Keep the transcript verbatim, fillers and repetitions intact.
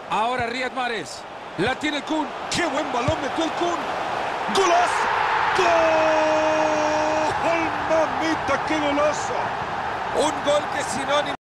Ahora Riyad Mahrez. La tiene el Kun. ¡Qué buen balón metió el Kun! ¡Golazo! ¡Gol! ¡Mamita, qué golazo! Un gol que es sinónimo